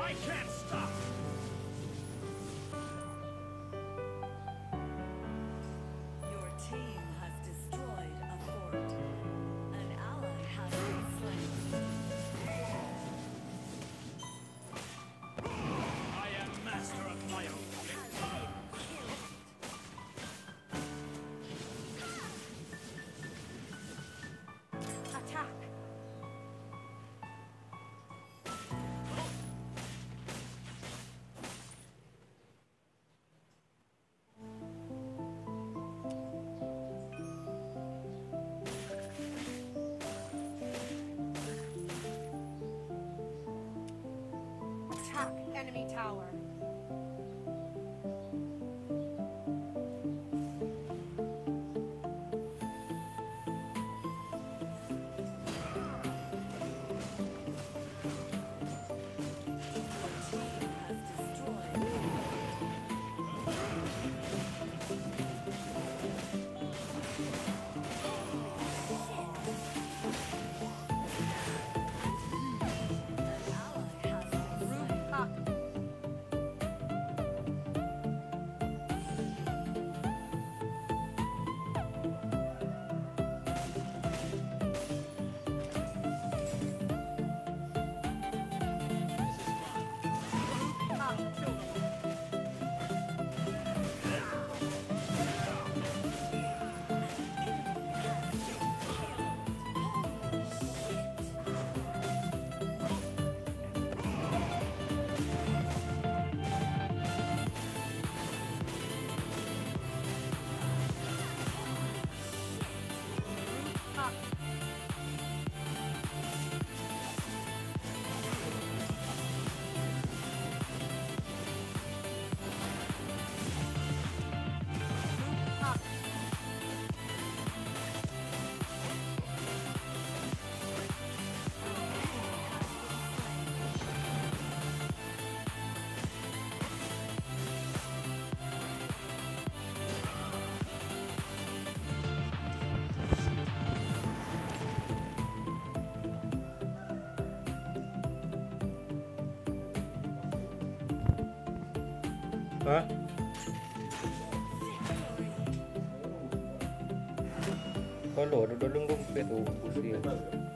I can't stop. Your team has destroyed a fort. An ally has been slain. I am master of my own fate. Attack! Attack enemy tower. Your team has destroyed. An ally has been slain. Up. Hả? Có lỗ nó lung lung cái tủ của